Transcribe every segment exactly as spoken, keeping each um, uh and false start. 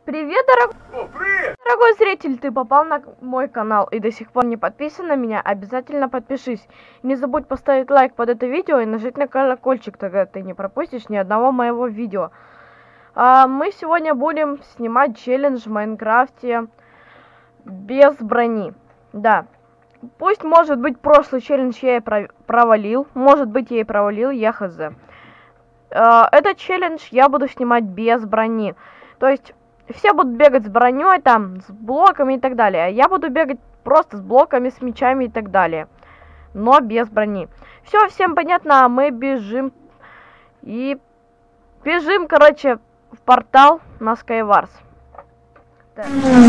Привет, дорог... О, привет! Дорогой зритель, ты попал на мой канал и до сих пор не подписан на меня, обязательно подпишись. Не забудь поставить лайк под это видео и нажать на колокольчик, тогда ты не пропустишь ни одного моего видео. А, мы сегодня будем снимать челлендж в Майнкрафте без брони. Да. Пусть, может быть, прошлый челлендж я и провалил, может быть, я и провалил, я хз. А, этот челлендж я буду снимать без брони. То есть все будут бегать с броней, там, с блоками и так далее. А я буду бегать просто с блоками, с мечами и так далее. Но без брони. Все, всем понятно, мы бежим. И бежим, короче, в портал на Skywars. Так.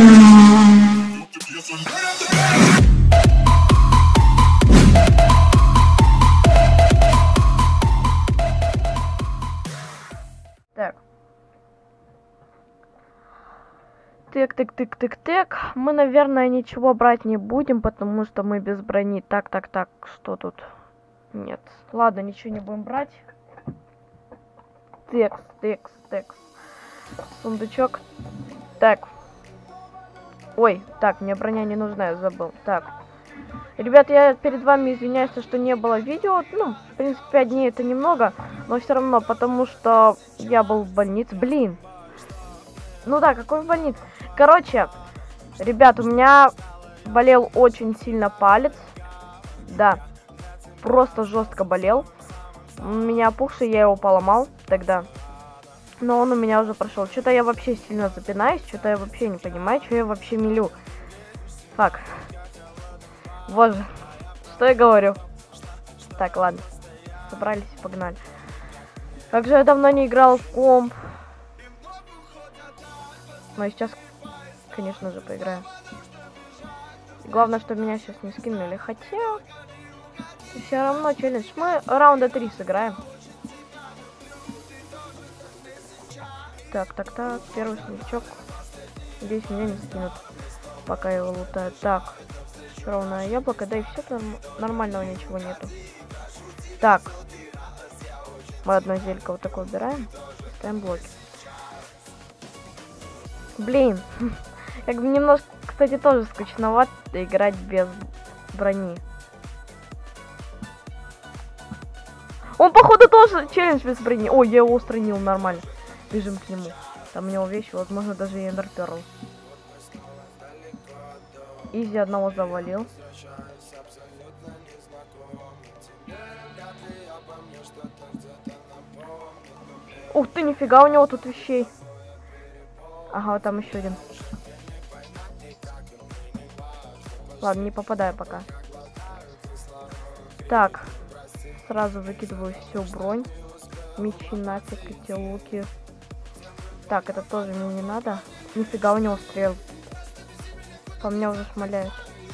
Так. Тык, тык, тык, тык, тык. Мы, наверное, ничего брать не будем, потому что мы без брони. Так, так, так, что тут? Нет. Ладно, ничего не будем брать. Текс, текс, текс. Сундучок. Так. Ой, так, мне броня не нужна, я забыл. Так. Ребят, я перед вами извиняюсь, что не было видео. Ну, в принципе, пять дней это немного, но все равно, потому что я был в больнице. Блин. Ну да, какой в больнице? Короче, ребят, у меня болел очень сильно палец. Да, просто жестко болел. У меня опухший, я его поломал тогда. Но он у меня уже прошел. Что-то я вообще сильно запинаюсь, что-то я вообще не понимаю, что я вообще мелю. Фак. Боже, что я говорю? Так, ладно. Собрались и погнали. Как же я давно не играл в комп. Но сейчас, конечно же, поиграю. Главное, чтобы меня сейчас не скинули. Хотя, все равно челлендж. Мы раунда три сыграем. Так, так, так. Первый снежок. Здесь меня не скинут, пока его лутают. Так. Ровное яблоко. Да и все там нормального ничего нету. Так. Мы одно зелько вот такое убираем. Ставим блоки. Блин, как бы немножко, кстати, тоже скучновато играть без брони. Он, походу, тоже челлендж без брони. Ой, я его устранил нормально. Бежим к нему. Там у него вещи, возможно, даже и Эндер Перл. Изи одного завалил. Ух ты, нифига, у него тут вещей. Ага, вот там еще один. Ладно, не попадаю пока. Так. Сразу выкидываю всю бронь. Мечи нафиг, эти луки. Так, это тоже мне не надо. Нифига, у него стрел. По мне уже шмаляет.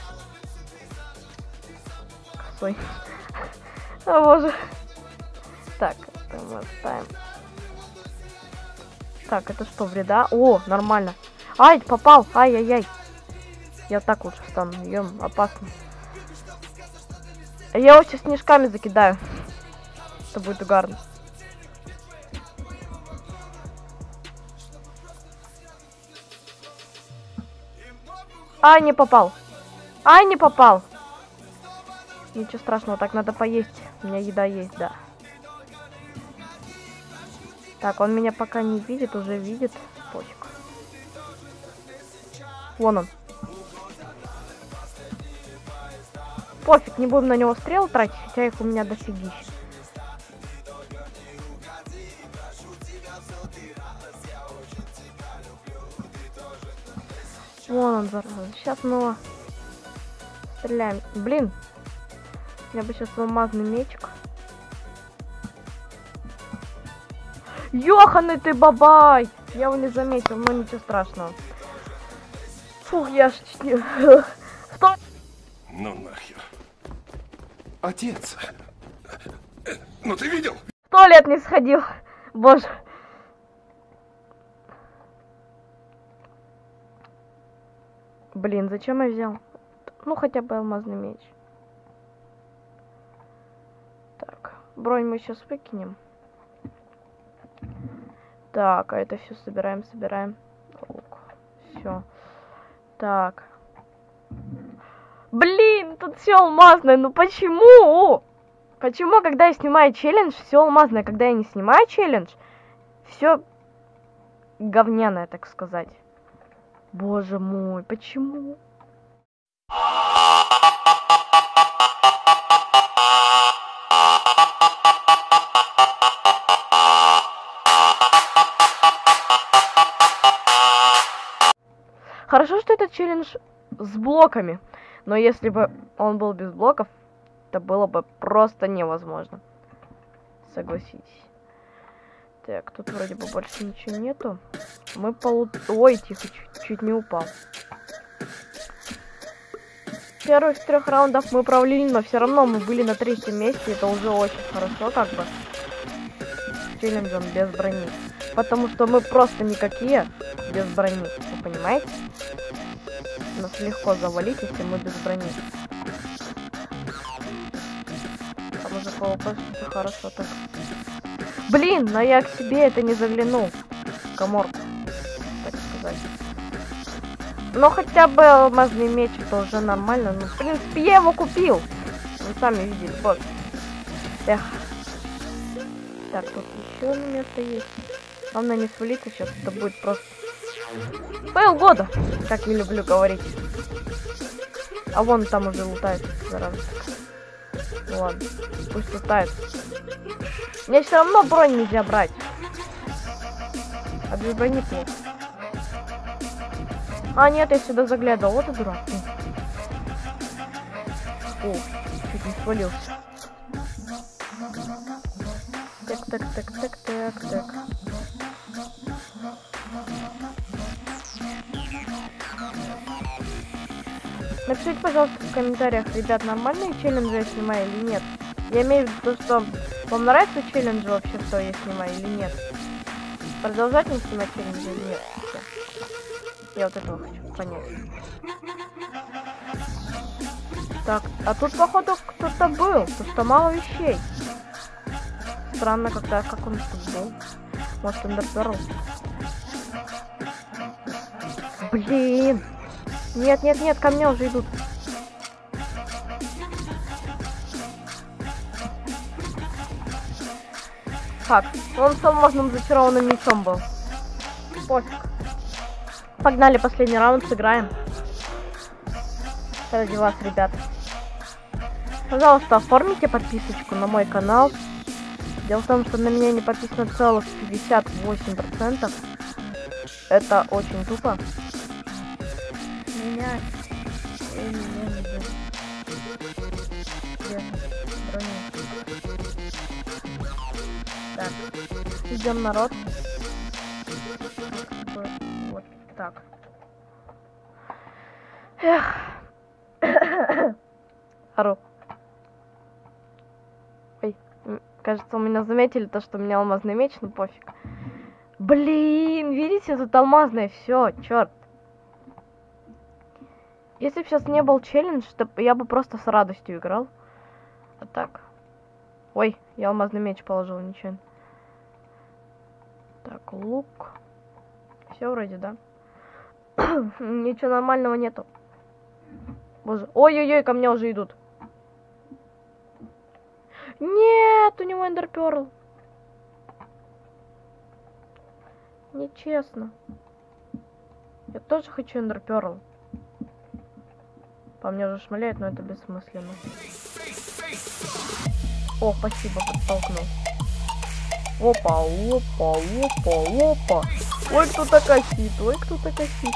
Косой. О боже. Так, это мы оставим. Так, это что, вреда? О, нормально. Ай, попал. Ай-яй-яй. Я так лучше встану. Ем, опасно. Я его сейчас снежками закидаю. Это будет угарно. Ай, не попал. Ай, не попал. Ничего страшного, так надо поесть. У меня еда есть, да. Так, он меня пока не видит, уже видит. Пофиг. Вон он. Пофиг, не будем на него стрел тратить, хотя их у меня дофигища. Вон он, зараза. Сейчас мы его стреляем. Блин. Я бы сейчас алмазный мечик. Ёханый ты бабай! Я его не заметил, но ничего страшного. Фух, я ж чуть не... Сто... Ну нахер. Отец. Ну ты видел? Сто лет не сходил. Боже. Блин, зачем я взял? Ну, хотя бы алмазный меч. Так, бронь мы сейчас выкинем. Так, а это все собираем, собираем. Лук. Все. Так. Блин, тут все алмазное. Ну почему? Почему, когда я снимаю челлендж, все алмазное, когда я не снимаю челлендж, все говняное, так сказать. Боже мой, почему? Хорошо, что этот челлендж с блоками. Но если бы он был без блоков, это было бы просто невозможно. Согласитесь. Так, тут вроде бы больше ничего нету. Мы полу... Ой, тихо, чуть, чуть не упал. Первых трех раундов мы провалили, но все равно мы были на третьем месте. Это уже очень хорошо, как бы. С челленджем без брони. Потому что мы просто никакие без брони. Вы понимаете? Нас легко завалить, если мы без брони. Там уже пэ вэ пэ хорошо так. Блин, но я к себе это не заглянул. Каморку, так сказать. Но хотя бы алмазный меч, это уже нормально. Ну, в принципе, я его купил. Вы сами видели, вот. Эх. Так, тут еще одно место есть. Главное не свалиться сейчас, это будет просто фейл года, как я люблю говорить. А вон там уже лутает, зараза. Ну ладно, пусть лутает. Мне все равно бронь нельзя брать. А без брони плохо. А, нет, я сюда заглядывал. Вот и дурак. О, чуть не свалился. Так, так, так, так, так, так. Напишите, пожалуйста, в комментариях, ребят, нормальные челленджи я снимаю или нет. Я имею в виду, что вам нравятся челленджи вообще, что я снимаю или нет. Продолжать мне снимать челленджи или нет? Я вот этого хочу понять. Так, а тут, походу, кто-то был. Тут что мало вещей. Странно, когда, как он тут был. Может, он Эндер. Блин. Нет, нет, нет, ко мне уже идут. Так, он с алмазным зачарованным мечом был. Пофиг. Погнали, последний раунд, сыграем. Ради вас, ребят. Пожалуйста, оформите подписочку на мой канал. Дело в том, что на меня не подписано целых пятьдесят восемь процентов. Это очень тупо. Меня... Так, идем, народ. Вот так. Эх. Ору. Ой, кажется, у меня заметили то, что у меня алмазный меч, ну пофиг. Блин, видите, тут алмазное, все, черт. Если бы сейчас не был челлендж, то я бы просто с радостью играл. А так. Ой, я алмазный меч положил нечаянно. Так, лук. Все вроде, да? Ничего нормального нету. Боже. Ой-ой-ой, ко мне уже идут. Нет, у него Эндер Перл. Нечестно. Я тоже хочу Эндер Перл. По мне уже шмаляет, но это бессмысленно. О, спасибо, подтолкнул. Опа, опа, опа, опа. Ой, кто-то косит, ой, кто-то косит.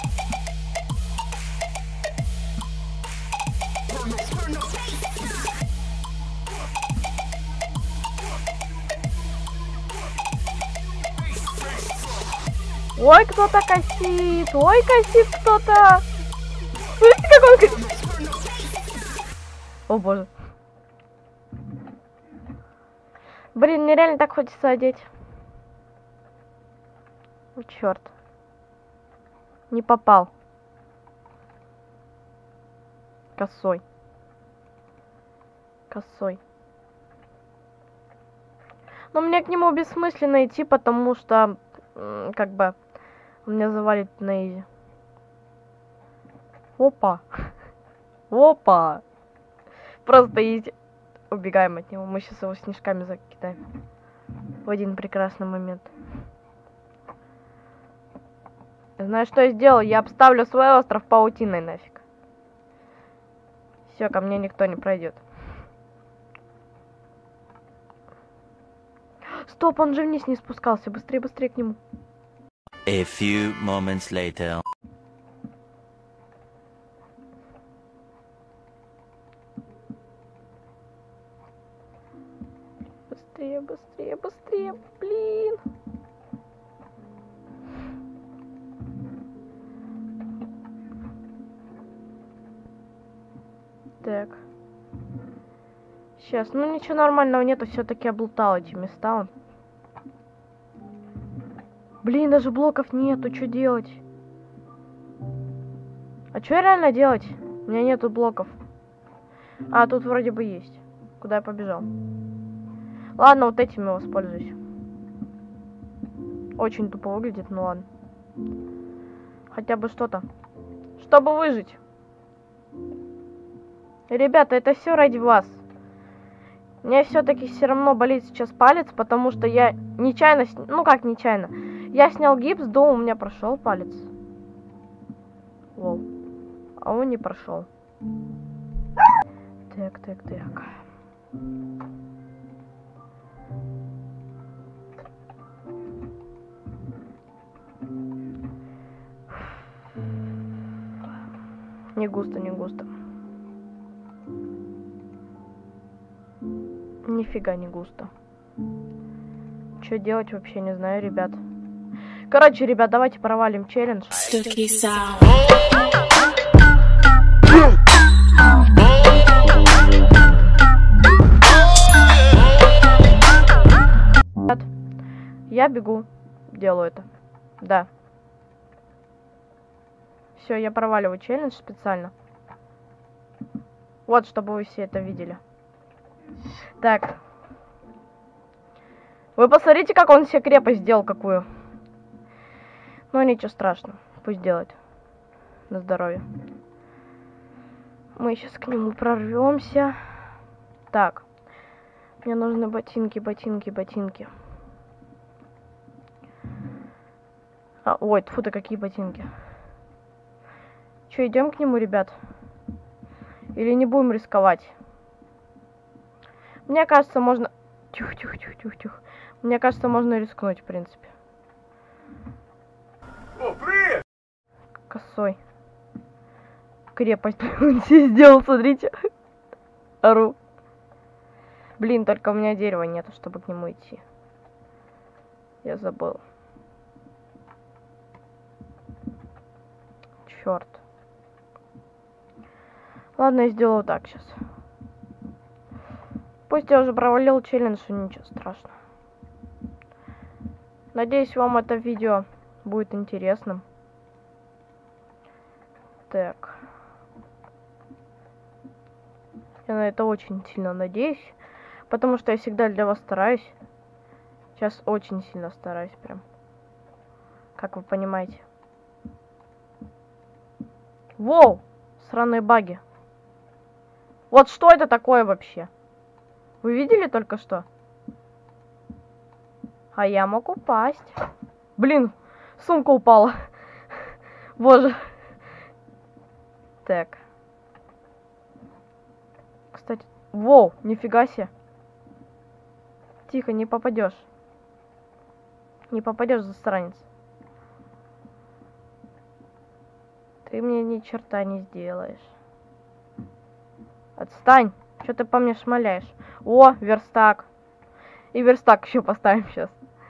Ой, кто-то косит, ой, косит кто-то. Смотрите, как он косит. О, боже. Блин, мне реально так хочется одеть. О, черт. Не попал. Косой. Косой. Но мне к нему бессмысленно идти, потому что, как бы, он меня завалит на изи. Опа. Опа. Просто изи. Убегаем от него. Мы сейчас его снежками закидаем. В один прекрасный момент. Знаешь, что я сделал? Я обставлю свой остров паутиной нафиг. Все, ко мне никто не пройдет. Стоп, он же вниз не спускался. Быстрее, быстрее к нему. A few moments later. Быстрее, быстрее, быстрее, блин. Так. Сейчас, ну ничего нормального нету, все-таки облутал эти места он. Блин, даже блоков нету, что делать? А что реально делать? У меня нету блоков. А, тут вроде бы есть. Куда я побежал? Ладно, вот этими воспользуюсь. Очень тупо выглядит, ну ладно. Хотя бы что-то. Чтобы выжить. Ребята, это все ради вас. Мне все-таки все равно болит сейчас палец, потому что я нечаянно... Ну как нечаянно? Я снял гипс, думал, у меня прошел палец. Воу. А он не прошел. Так, так, так. Не густо, не густо. Нифига не густо. Что делать вообще не знаю, ребят. Короче, ребят, давайте провалим челлендж. Я бегу, делаю это. Да. Все, я проваливаю челлендж специально. Вот, чтобы вы все это видели. Так. Вы посмотрите, как он себе крепость сделал какую. Ну, ничего страшного. Пусть делает. На здоровье. Мы сейчас к нему прорвемся. Так. Мне нужны ботинки, ботинки, ботинки. А, ой, тьфу ты, какие ботинки. Че, идем к нему, ребят? Или не будем рисковать? Мне кажется, можно... Тихо, тихо, тихо, тихо, тихо. Мне кажется, можно рискнуть, в принципе. О, привет! Косой. Крепость он себе сделал, смотрите. Ору. Блин, только у меня дерева нету, чтобы к нему идти. Я забыл. Черт. Ладно, я сделаю так сейчас. Пусть я уже провалил челлендж, ничего страшного. Надеюсь, вам это видео будет интересным. Так. Я на это очень сильно надеюсь. Потому что я всегда для вас стараюсь. Сейчас очень сильно стараюсь прям. Как вы понимаете. Воу! Сраные баги. Вот что это такое вообще? Вы видели только что? А я мог упасть. Блин, сумка упала. Боже. Так. Кстати, воу, нифига себе. Тихо, не попадешь. Не попадешь, засранец. Ты мне ни черта не сделаешь. Отстань. Что ты по мне шмаляешь? О, верстак. И верстак еще поставим сейчас.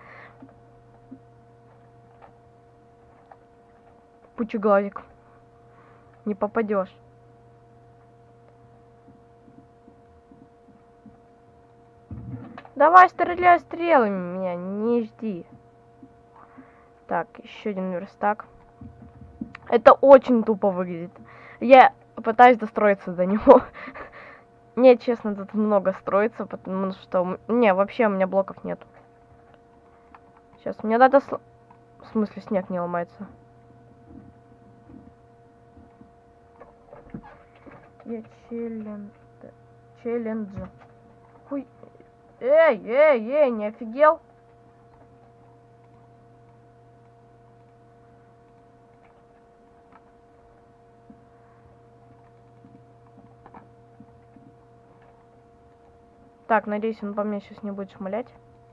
Пучеглазик. Не попадешь. Давай, стреляй стрелами меня, не жди. Так, еще один верстак. Это очень тупо выглядит. Я пытаюсь достроиться до него. Нет, честно, тут много строится, потому что... Не, вообще у меня блоков нет. Сейчас, мне надо... Сл... В смысле, снег не ломается? Я челлендж. Челлендж. Хуй. Эй, эй, эй, не офигел? Так, надеюсь, он по мне сейчас не будет шмалять.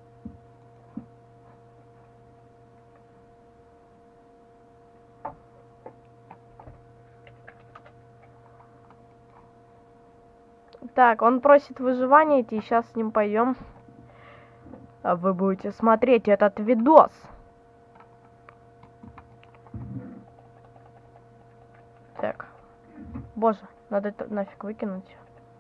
Так, он просит выживания, и сейчас с ним пойдем. А вы будете смотреть этот видос. Так. Боже, надо это нафиг выкинуть.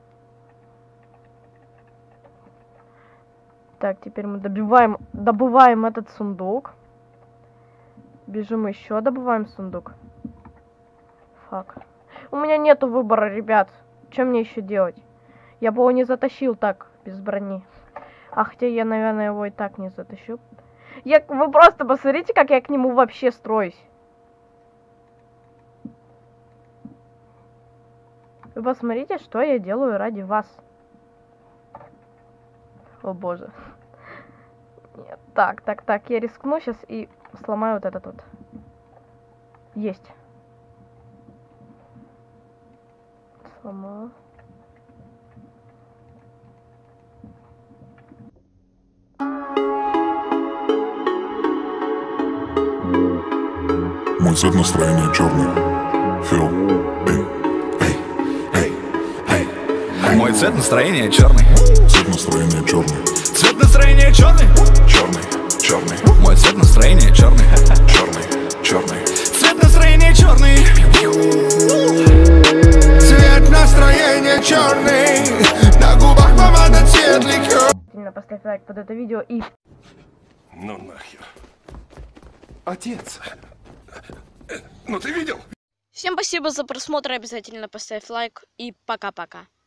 Так, теперь мы добиваем, добываем этот сундук. Бежим еще, добываем сундук. Фак. У меня нету выбора, ребят. Что мне еще делать? Я бы его не затащил так, без брони. А хотя я, наверное, его и так не затащу. Я, вы просто посмотрите, как я к нему вообще строюсь. Вы посмотрите, что я делаю ради вас. О боже. Нет, так, так, так, я рискну сейчас и сломаю вот этот вот. Есть. Сломаю. Мой цвет настроения черный. Фил. Эй, эй, эй, эй, эй. Мой цвет настроения черный. Цвет настроения черный. Цвет настроения черный. Черный, черный, Мой цвет настроения черный. черный, черный. Цвет настроения черный. Цвет настроения черный. На губах помада цвет ликер. Поставь лайк под это видео и... Ну нахер. Отец. Ну ты видел? Всем спасибо за просмотр, обязательно поставь лайк и пока-пока.